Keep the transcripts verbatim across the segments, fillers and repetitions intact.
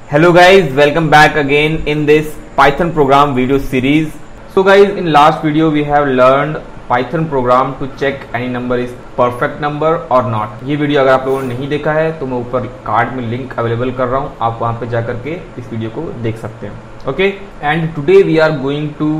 Hello guys, welcome back again in this Python program video series. So guys, in last video we have learned Python program to check any number is perfect number or not. ये video अगर आप लोगों ने नहीं देखा है तो मैं ऊपर कार्ड में लिंक अवेलेबल कर रहा हूँ, आप वहाँ पे जा करके इस वीडियो को देख सकते हैं. Okay, and today we are going to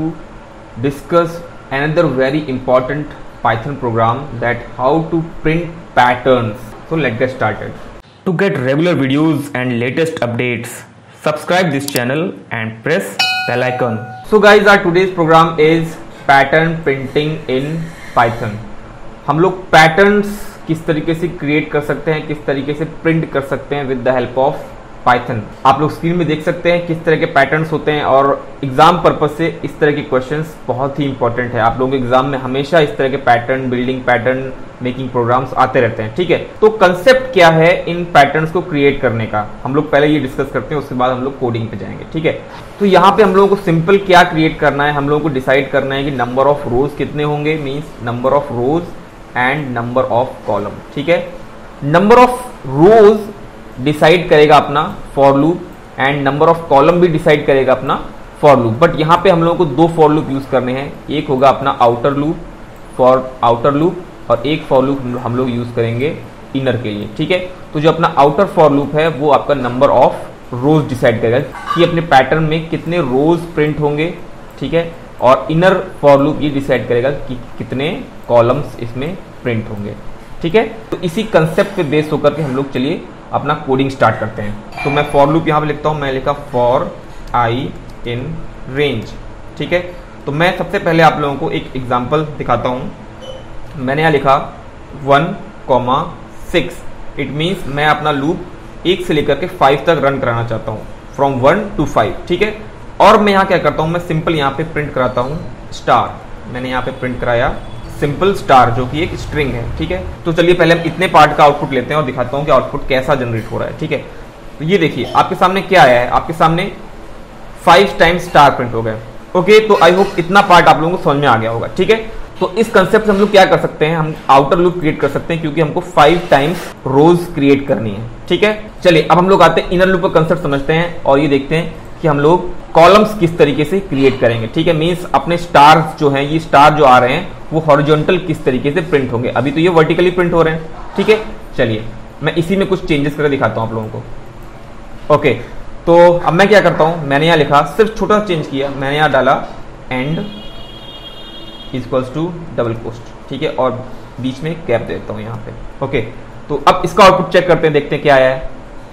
discuss another very important Python program, that how to print patterns. So let's get started. To get regular videos and latest updates, subscribe this channel and press bell icon. So guys, our today's program is pattern printing in Python. हम लोग patterns किस तरीके से create कर सकते हैं, किस तरीके से print कर सकते हैं with the help of Python. आप लोग स्क्रीन में देख सकते हैं किस तरह के पैटर्न्स होते हैं, और एग्जाम पर्पज से इस तरह के क्वेश्चंस बहुत ही इंपॉर्टेंट है. आप लोगों के एग्जाम में हमेशा इस तरह के pattern building, pattern making programs आते रहते हैं. ठीक है, तो कंसेप्ट क्या है इन पैटर्न्स को क्रिएट करने का, हम लोग पहले ये डिस्कस करते हैं, उसके बाद हम लोग कोडिंग पे जाएंगे. ठीक है, तो यहाँ पे हम लोगों को सिंपल क्या क्रिएट करना है, हम लोगों को डिसाइड करना है कि नंबर ऑफ रोज कितने होंगे, means number of rows and number of column. ठीक है, नंबर ऑफ रोज डिसाइड करेगा अपना for loop and number of column भी डिसाइड करेगा अपना फॉर लूप. बट यहाँ पे हम लोगों को दो फॉर लूप यूज करने हैं, एक होगा अपना outer loop for outer loop और एक फॉर लूप हम लोग यूज करेंगे इनर के लिए. ठीक है, तो जो अपना आउटर फॉर लूप है वो आपका नंबर ऑफ रोज डिसाइड करेगा कि अपने पैटर्न में कितने रोज प्रिंट होंगे. ठीक है, और इनर फॉर लूप ये डिसाइड करेगा कि कितने कॉलम्स इसमें प्रिंट होंगे. ठीक है, तो इसी कंसेप्ट पे बेस होकर के हम लोग चलिए अपना कोडिंग स्टार्ट करते हैं. तो मैं फॉर लूप यहाँ पे लिखता हूँ, मैं लिखा फॉर आई इन रेंज. ठीक है, तो मैं सबसे पहले आप लोगों को एक एग्जांपल दिखाता हूँ. मैंने यहाँ लिखा one comma six. It means मैं अपना लूप एक से लेकर के फाइव तक रन कराना चाहता हूँ, फ्रॉम वन टू फाइव. ठीक है, और मैं यहाँ क्या करता हूँ, मैं सिंपल यहाँ पे प्रिंट कराता हूँ स्टार. मैंने यहाँ पे प्रिंट कराया सिंपल स्टार जो कि एक स्ट्रिंग है. ठीक है, तो चलिए पहले हम इतने पार्ट का आउटपुट लेते हैं और दिखाता हूं कि आउटपुट कैसा जनरेट हो रहा है. ठीक है, तो ये देखिए आपके सामने क्या आया है, आपके सामने फाइव टाइम्स स्टार प्रिंट हो गए. ओके, तो आई होप इतना पार्ट आप लोगों को समझ में आ गया होगा. ठीक है, तो इस कंसेप्ट से हम लोग क्या कर सकते हैं, हम आउटर लूप क्रिएट कर सकते हैं क्योंकि हमको फाइव टाइम्स रोज क्रिएट करनी है. ठीक है, चलिए अब हम लोग आते हैं इनर लूप का कंसेप्ट समझते हैं और ये देखते हैं कि हम लोग कॉलम्स किस तरीके से क्रिएट करेंगे. ठीक है, मींस अपने स्टार्स जो हैं, ये स्टार जो आ रहे हैं वो हॉरिजॉन्टल किस तरीके से प्रिंट होंगे. अभी तो ये वर्टिकली प्रिंट हो रहे हैं. ठीक है, चलिए मैं इसी में कुछ चेंजेस करके दिखाता हूं आप लोगों को. ओके, तो अब मैं क्या करता हूं, मैंने यहां लिखा, सिर्फ छोटा चेंज किया, मैंने यहां डाला end equals to double quote. ठीक है, और बीच में गैप देता हूं यहां पे. ओके, तो अब इसका आउटपुट चेक करते हैं, देखते हैं क्या आया है.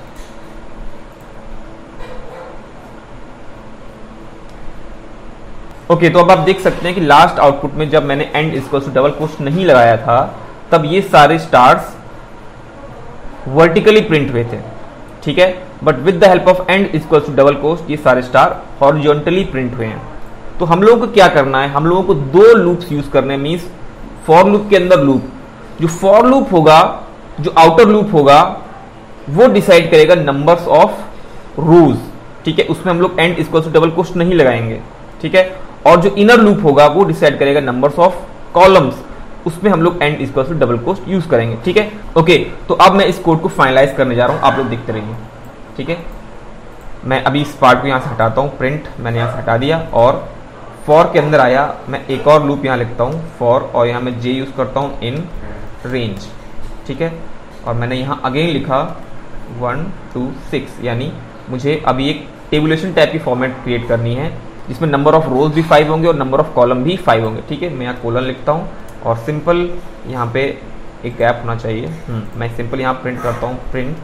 ओके okay, तो अब आप देख सकते हैं कि लास्ट आउटपुट में जब मैंने end equal to double quote नहीं लगाया था तब ये सारे स्टार्स वर्टिकली प्रिंट हुए थे. ठीक है, but with the help of end equal to double quote ये सारे स्टार हॉरिजॉन्टली प्रिंट हुए हैं. तो हम लोगों को क्या करना है, हम लोगों को दो लूप्स यूज करने हैं, मींस फॉर लूप के अंदर लूप. जो फॉर लूप होगा, जो आउटर लूप होगा, वो डिसाइड करेगा नंबर्स ऑफ रोज. ठीक है, उसमें हम लोग end equal to double quote नहीं लगाएंगे. ठीक है, और जो इनर लूप होगा वो डिसाइड करेगा नंबर्स ऑफ कॉलम्स, उसमें हम लोग end equal to double quote use करेंगे. ठीक है, ओके, तो अब मैं इस कोड को फाइनलाइज करने जा रहा हूं, आप लोग देखते रहिए. ठीक है, मैं अभी इस पार्ट को यहां से हटाता हूं, प्रिंट मैंने यहां से हटा दिया और फॉर के अंदर आया, मैं एक और लूप यहां लिखता हूं फॉर, और यहां मैं जे यूज करता हूं इन रेंज. ठीक है, और मैंने यहां अगेन लिखा वन टू सिक्स, यानी मुझे अभी एक टेबुलेशन टाइप की फॉर्मेट क्रिएट करनी है जिसमें नंबर ऑफ रोज भी फाइव होंगे और नंबर ऑफ कॉलम भी फाइव होंगे. ठीक है, मैं यहाँ कोलन लिखता हूँ और सिंपल यहाँ पे एक गैप होना चाहिए. मैं सिंपल यहाँ प्रिंट करता हूँ प्रिंट,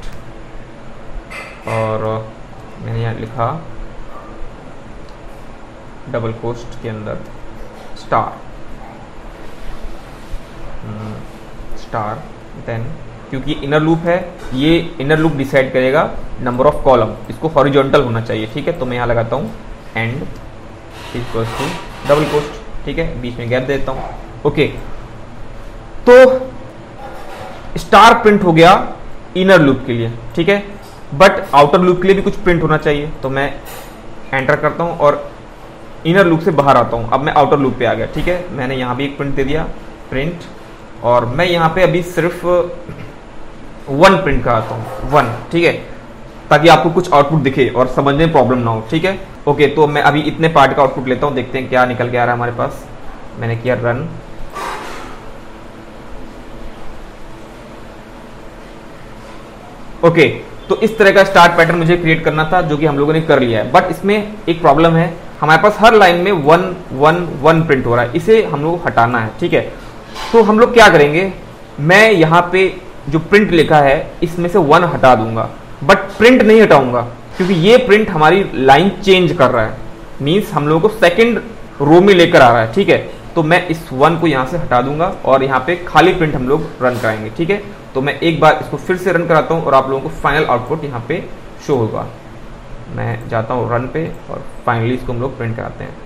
और मैंने यहाँ लिखा डबल कोस्ट के अंदर स्टार स्टार देन, क्योंकि इनर लूप है, ये इनर लूप डिसाइड करेगा नंबर ऑफ कॉलम, इसको हॉरिजॉन्टल होना चाहिए. ठीक है, तो मैं यहाँ लगाता हूँ end equals to double quote. ठीक है, बीच में गैप देता हूं. ओके, तो स्टार प्रिंट हो गया इनर लूप के लिए. ठीक है, बट आउटर लूप के लिए भी कुछ प्रिंट होना चाहिए, तो मैं एंटर करता हूं और इनर लूप से बाहर आता हूं. अब मैं आउटर लूप पे आ गया. ठीक है, मैंने यहां भी एक प्रिंट दे दिया प्रिंट, और मैं यहां पे अभी सिर्फ वन प्रिंट कराता हूं, वन. ठीक है, ताकि आपको कुछ आउटपुट दिखे और समझने में प्रॉब्लम ना हो। ठीक है, ओके। तो मैं अभी इतने पार्ट का आउटपुट लेता हूं, देखते हैं क्या निकल के आ रहा है हमारे पास। मैंने किया रन, ओके। तो इस तरह का स्टार पैटर्न मुझे क्रिएट करना था, जो कि हम लोगों ने कर लिया है। बट इसमें एक प्रॉब्लम है, हमारे पास हर लाइन में वन वन वन प्रिंट हो रहा है, इसे हम लोग हटाना है। ठीक है, तो हम लोग क्या करेंगे, मैं यहाँ पे जो प्रिंट लिखा है इसमें से वन हटा दूंगा, बट प्रिंट नहीं हटाऊंगा, क्योंकि ये प्रिंट हमारी लाइन चेंज कर रहा है, मीन्स हम लोगों को सेकेंड रो में लेकर आ रहा है। ठीक है, तो मैं इस वन को यहाँ से हटा दूंगा और यहाँ पे खाली प्रिंट हम लोग रन कराएंगे। ठीक है, तो मैं एक बार इसको फिर से रन कराता हूँ और आप लोगों को फाइनल आउटपुट यहाँ पे शो होगा। मैं जाता हूँ रन पे और फाइनली इसको हम लोग प्रिंट कराते हैं।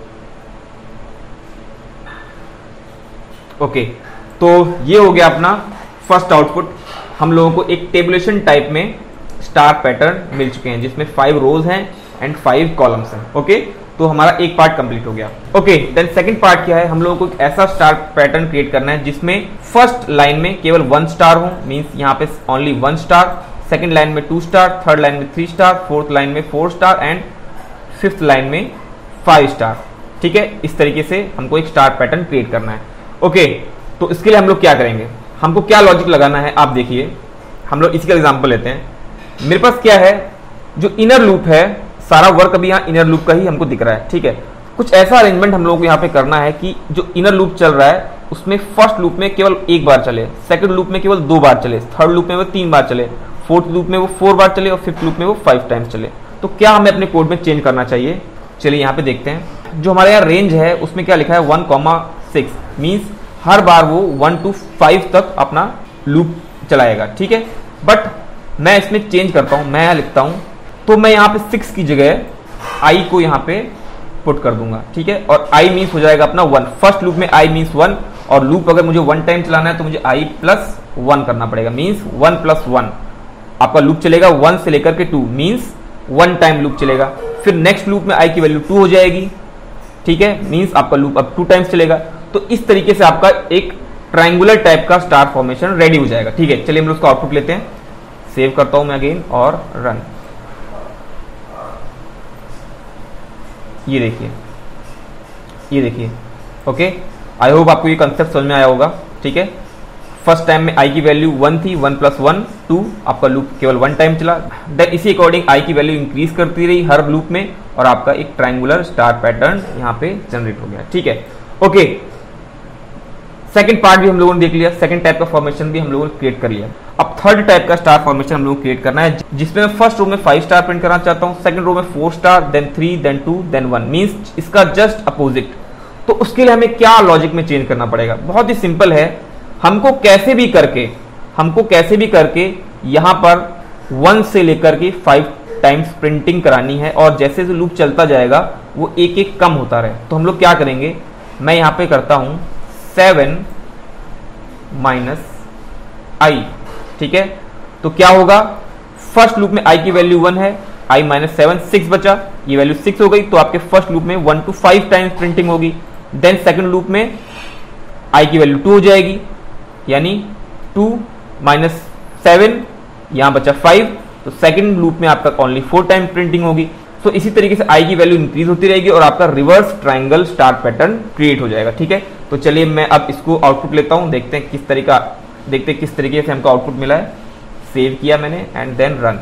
ओके, तो ये हो गया अपना फर्स्ट आउटपुट। हम लोगों को एक टेबुलेशन टाइप में स्टार पैटर्न मिल चुके हैं, जिसमें फाइव रोज हैं एंड फाइव कॉलम्स हैं। ओके, तो हमारा एक पार्ट कंप्लीट हो गया। ओके, देन सेकंड पार्ट क्या है, हम लोगों को एक ऐसा स्टार पैटर्न क्रिएट करना है जिसमें फर्स्ट लाइन में केवल वन स्टार हो, मींस यहाँ पे only one star, second line में टू स्टार, थर्ड लाइन में थ्री स्टार, फोर्थ लाइन में four star and fifth line में फाइव स्टार। ठीक है, इस तरीके से हमको एक स्टार पैटर्न क्रिएट करना है। ओके, तो इसके लिए हम लोग क्या करेंगे, हमको क्या लॉजिक लगाना है, आप देखिए। हम लोग इसी का एग्जांपल लेते हैं। मेरे पास क्या है, जो इनर लूप है, सारा वर्क अभी यहाँ इनर लूप का ही हमको दिख रहा है। ठीक है, कुछ ऐसा अरेंजमेंट हम लोगों को यहाँ पे करना है कि जो इनर लूप चल रहा है उसमें फर्स्ट लूप में केवल एक बार चले, सेकंड लूप में केवल दो बार चले, थर्ड लूप में वो तीन बार चले, फोर्थ लूप में वो फोर बार चले और फिफ्थ लूप में वो फाइव टाइम्स चले। तो क्या हमें अपने कोड में चेंज करना चाहिए, चलिए यहाँ पे देखते हैं। जो हमारे यहाँ रेंज है उसमें क्या लिखा है, वन कॉमा सिक्स, मीन्स हर बार वो वन टू फाइव तक अपना लूप चलाएगा। ठीक है, बट मैं इसमें चेंज करता हूं, मैं यहाँ लिखता हूं, तो मैं यहाँ पे सिक्स की जगह आई को यहाँ पे पुट कर दूंगा। ठीक है, और आई मीन्स हो जाएगा अपना वन। फर्स्ट लूप में आई मीन्स वन, और लूप अगर मुझे वन टाइम चलाना है तो मुझे आई प्लस वन करना पड़ेगा, मीन्स वन प्लस वन आपका लूप चलेगा, वन से लेकर के two, means one time loop चलेगा। फिर नेक्स्ट लूप में आई की वैल्यू टू हो जाएगी। ठीक है, मीन्स आपका लूप अब टू टाइम्स चलेगा। तो इस तरीके से आपका एक ट्रायंगुलर टाइप का स्टार फॉर्मेशन रेडी हो जाएगा। ठीक है, चलिए हम लोग उसका आउटपुट लेते हैं। सेव करता हूं मैं अगेन और रन। ये देखिए, ये देखिए। ओके, आई होप आपको ये कंसेप्ट समझ में आया होगा। ठीक है, फर्स्ट टाइम में आई की वैल्यू वन थी, वन प्लस वन टू, आपका लूप केवल वन टाइम चला। देन इसी अकॉर्डिंग आई की वैल्यू इंक्रीज करती रही हर लूप में, और आपका एक ट्रायंगुलर स्टार पैटर्न यहाँ पे जनरेट हो गया। ठीक है, ओके। सेकंड पार्ट भी हम लोगों ने देख लिया, सेकंड टाइप का फॉर्मेशन भी हम लोगों ने क्रिएट कर लिया। अब थर्ड टाइप का स्टार फॉर्मेशन हम लोगों को क्रिएट करना है, जिसमें मैं फर्स्ट रो में फाइव स्टार प्रिंट करना चाहता हूं, सेकंड रो में four star, then three, then two, then one, means इसका जस्ट अपोजिट। तो उसके लिए हमें क्या लॉजिक में चेंज करना पड़ेगा, बहुत ही सिंपल है। हमको कैसे भी करके हमको कैसे भी करके यहां पर वन से लेकर के फाइव टाइम्स प्रिंटिंग करानी है, और जैसे जैसे लूप चलता जाएगा वो एक एक कम होता रहे। तो हम लोग क्या करेंगे, मैं यहां पे करता हूं सेवन माइनस आई। ठीक है, तो क्या होगा, फर्स्ट लूप में आई की वैल्यू वन है, आई माइनस सेवन, सिक्स बचा, ये वैल्यू सिक्स हो गई। तो आपके फर्स्ट लूप में one two five times printing होगी। देन सेकंड लूप में आई की वैल्यू टू हो जाएगी, यानी टू माइनस सेवन, यहां बचा फाइव, तो सेकंड लूप में आपका ओनली फोर टाइम प्रिंटिंग होगी। तो इसी तरीके से आई की वैल्यू इंक्रीज होती रहेगी और आपका reverse triangle star pattern create हो जाएगा। ठीक है, तो चलिए मैं अब इसको आउटपुट लेता हूं, देखते हैं किस तरीका देखते हैं किस तरीके से हमको आउटपुट मिला है। सेव किया मैंने and then run.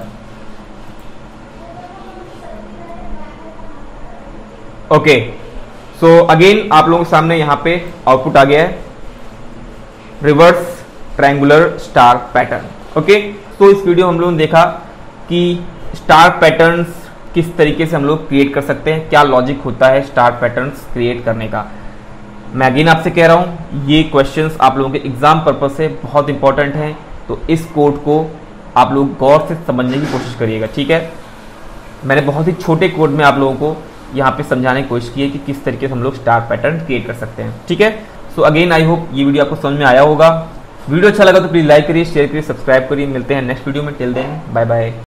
Okay, so again आप लोगों के सामने यहां पे आउटपुट आ गया है, reverse triangular star pattern. Okay, तो इस वीडियो में हम लोगों ने देखा कि स्टार पैटर्न्स किस तरीके से हम लोग क्रिएट कर सकते हैं, क्या लॉजिक होता है स्टार पैटर्न्स क्रिएट करने का। मैं अगेन आपसे कह रहा हूं, ये क्वेश्चंस आप लोगों के एग्जाम पर्पज से बहुत इंपॉर्टेंट हैं, तो इस कोड को आप लोग गौर से समझने की कोशिश करिएगा। ठीक है, मैंने बहुत ही छोटे कोड में आप लोगों को यहाँ पे समझाने की कोशिश की है कि किस तरीके से हम लोग स्टार पैटर्न क्रिएट कर सकते हैं। ठीक है, सो अगेन आई होप ये वीडियो आपको समझ में आया होगा। वीडियो अच्छा लगा तो प्लीज लाइक करिए, शेयर करिए, सब्सक्राइब करिए। मिलते हैं नेक्स्ट वीडियो में, टिल देन बाय बाय।